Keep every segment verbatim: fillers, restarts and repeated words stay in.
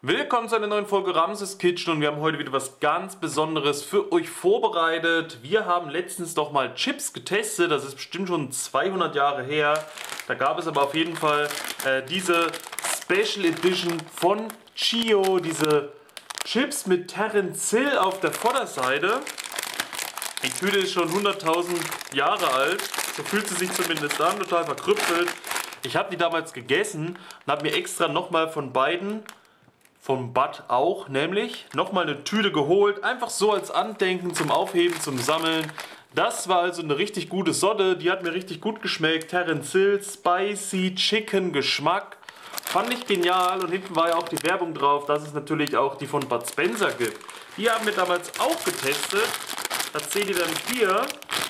Willkommen zu einer neuen Folge Ramses Kitchen und wir haben heute wieder was ganz Besonderes für euch vorbereitet. Wir haben letztens doch mal Chips getestet, das ist bestimmt schon zweihundert Jahre her. Da gab es aber auf jeden Fall äh, diese Special Edition von Chio, diese Chips mit Terrencil auf der Vorderseite. Die Tüte ist schon hunderttausend Jahre alt, so fühlt sie sich zumindest an, total verkrüppelt. Ich habe die damals gegessen und habe mir extra nochmal von beiden, von Bud auch, nämlich nochmal eine Tüte geholt, einfach so als Andenken zum Aufheben, zum Sammeln. Das war also eine richtig gute Sorte, die hat mir richtig gut geschmeckt. Terrencil Spicy Chicken Geschmack. Fand ich genial und hinten war ja auch die Werbung drauf, dass es natürlich auch die von Bud Spencer gibt. Die haben wir damals auch getestet. Das seht ihr dann hier.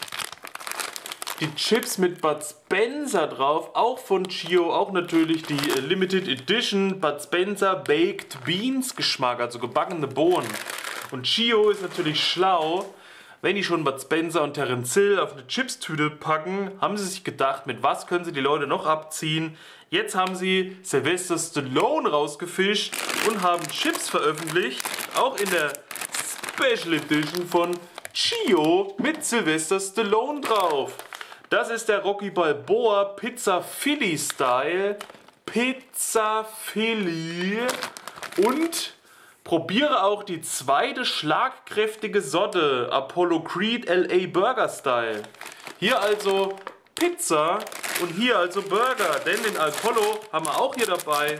Die Chips mit Bud Spencer drauf, auch von Chio, auch natürlich die Limited Edition Bud Spencer Baked Beans Geschmack, also gebackene Bohnen. Und Chio ist natürlich schlau, wenn die schon Bud Spencer und Terrencil auf eine Chipstüte packen, haben sie sich gedacht, mit was können sie die Leute noch abziehen. Jetzt haben sie Sylvester Stallone rausgefischt und haben Chips veröffentlicht, auch in der Special Edition von Chio mit Sylvester Stallone drauf. Das ist der Rocky Balboa Pizza Philly Style. Pizza Philly. Und probiere auch die zweite schlagkräftige Sorte. Apollo Creed L A Burger Style. Hier also Pizza und hier also Burger. Denn den Apollo haben wir auch hier dabei.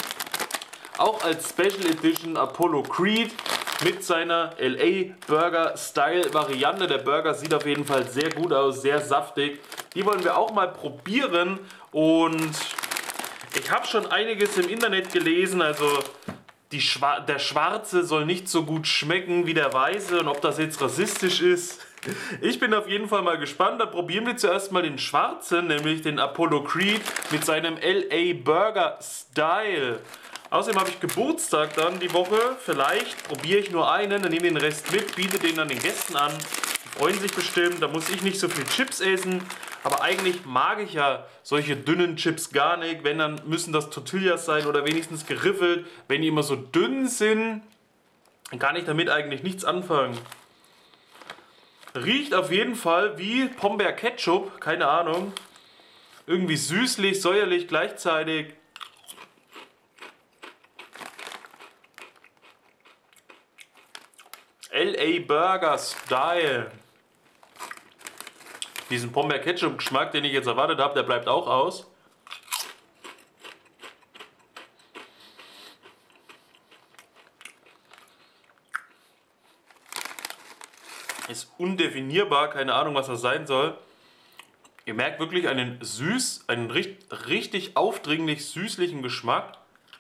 Auch als Special Edition Apollo Creed mit seiner L A Burger Style Variante. Der Burger sieht auf jeden Fall sehr gut aus, sehr saftig. Die wollen wir auch mal probieren und ich habe schon einiges im Internet gelesen, also die Schwa der Schwarze soll nicht so gut schmecken wie der Weiße und ob das jetzt rassistisch ist. Ich bin auf jeden Fall mal gespannt. Dann probieren wir zuerst mal den Schwarzen, nämlich den Apollo Creed mit seinem L A Burger Style. Außerdem habe ich Geburtstag dann die Woche. Vielleicht probiere ich nur einen, dann nehme ich den Rest mit, biete den dann den Gästen an. Die freuen sich bestimmt, da muss ich nicht so viel Chips essen. Aber eigentlich mag ich ja solche dünnen Chips gar nicht. Wenn, dann müssen das Tortillas sein oder wenigstens geriffelt. Wenn die immer so dünn sind, dann kann ich damit eigentlich nichts anfangen. Riecht auf jeden Fall wie Pombeer Ketchup, keine Ahnung. Irgendwie süßlich, säuerlich gleichzeitig. L A Burger Style. Diesen Pombeer Ketchup Geschmack, den ich jetzt erwartet habe, der bleibt auch aus. Ist undefinierbar, keine Ahnung, was das sein soll. Ihr merkt wirklich einen süß, einen richtig aufdringlich süßlichen Geschmack.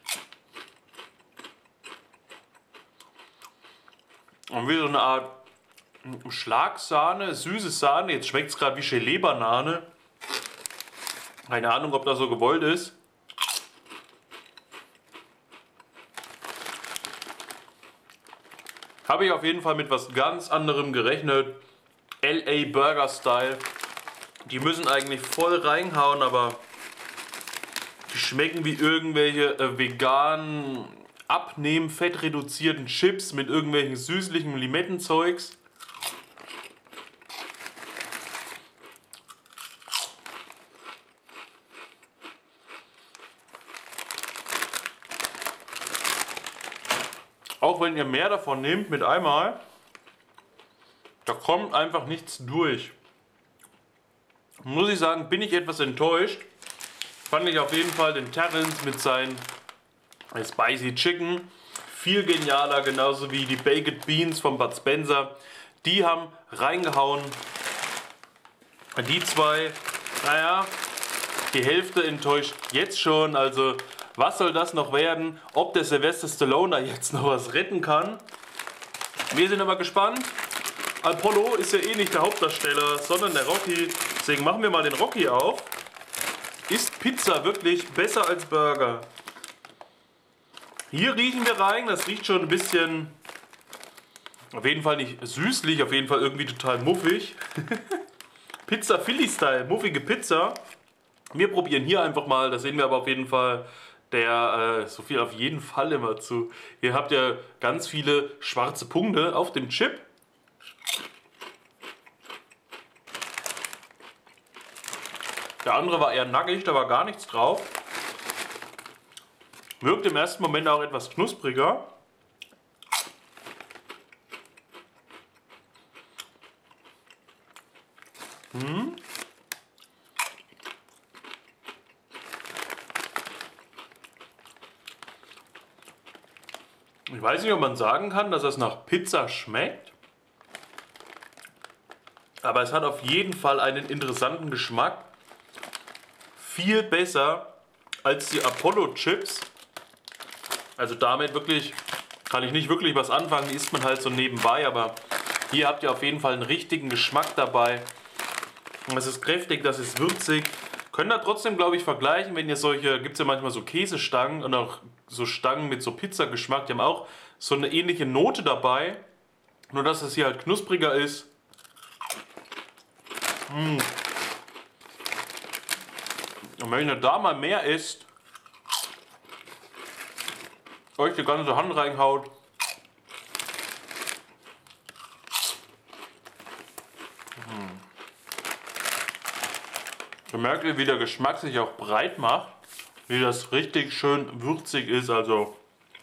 Und wie so eine Art Schlagsahne, süße Sahne. Jetzt schmeckt es gerade wie Gelee-Banane. Keine Ahnung, ob das so gewollt ist. Habe ich auf jeden Fall mit was ganz anderem gerechnet. L A Burger Style. Die müssen eigentlich voll reinhauen, aber die schmecken wie irgendwelche äh, veganen Abnehmen, fettreduzierten Chips mit irgendwelchen süßlichen Limettenzeugs. Auch wenn ihr mehr davon nehmt mit einmal, da kommt einfach nichts durch. Muss ich sagen, bin ich etwas enttäuscht. Fand ich auf jeden Fall den Terrence mit seinen Spicy Chicken viel genialer, genauso wie die Baked Beans von Bud Spencer. Die haben reingehauen. Die zwei, naja, die Hälfte enttäuscht jetzt schon. Also was soll das noch werden? Ob der Sylvester Stallone da jetzt noch was retten kann? Wir sind aber gespannt. Apollo ist ja eh nicht der Hauptdarsteller, sondern der Rocky. Deswegen machen wir mal den Rocky auf. Ist Pizza wirklich besser als Burger? Hier riechen wir rein, das riecht schon ein bisschen, auf jeden Fall nicht süßlich, auf jeden Fall irgendwie total muffig. Pizza Philly Style, muffige Pizza. Wir probieren hier einfach mal, das sehen wir aber auf jeden Fall. Der, äh, so viel auf jeden Fall immer zu. Hier habt ihr ganz viele schwarze Punkte auf dem Chip. Der andere war eher nackig, da war gar nichts drauf. Wirkt im ersten Moment auch etwas knuspriger. Hm. Ich weiß nicht, ob man sagen kann, dass es nach Pizza schmeckt. Aber es hat auf jeden Fall einen interessanten Geschmack. Viel besser als die Apollo Chips. Also damit wirklich kann ich nicht wirklich was anfangen. Die isst man halt so nebenbei. Aber hier habt ihr auf jeden Fall einen richtigen Geschmack dabei. Das ist kräftig, das ist würzig. Könnt ihr trotzdem, glaube ich, vergleichen, wenn ihr solche, gibt es ja manchmal so Käsestangen und auch so Stangen mit so Pizzageschmack, die haben auch so eine ähnliche Note dabei. Nur, dass es hier halt knuspriger ist. Mmh. Und wenn ihr da mal mehr isst, euch die ganze Hand reinhaut, dann merkt ihr, wie der Geschmack sich auch breit macht, wie das richtig schön würzig ist. Also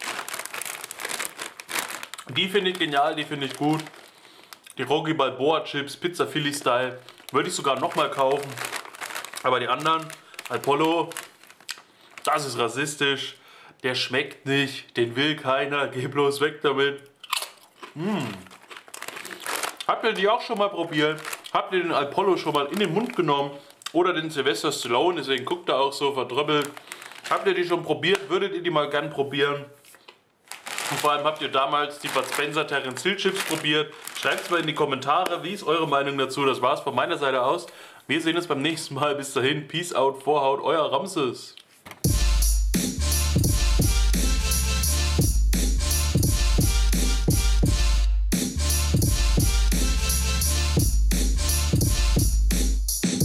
die finde ich genial, die finde ich gut. Die Rocky Balboa Chips, Pizza Philly Style, würde ich sogar nochmal kaufen. Aber die anderen, Apollo, das ist rassistisch. Der schmeckt nicht, den will keiner, geh bloß weg damit. Mmh. Habt ihr die auch schon mal probiert? Habt ihr den Apollo schon mal in den Mund genommen? Oder den Sylvester Stallone, deswegen guckt er auch so verdröppelt. Habt ihr die schon probiert? Würdet ihr die mal gern probieren? Und vor allem habt ihr damals die Bud Spencer Terence Hill Chips probiert? Schreibt es mal in die Kommentare, wie ist eure Meinung dazu? Das war's von meiner Seite aus. Wir sehen uns beim nächsten Mal. Bis dahin, Peace out, Vorhaut, euer Ramses.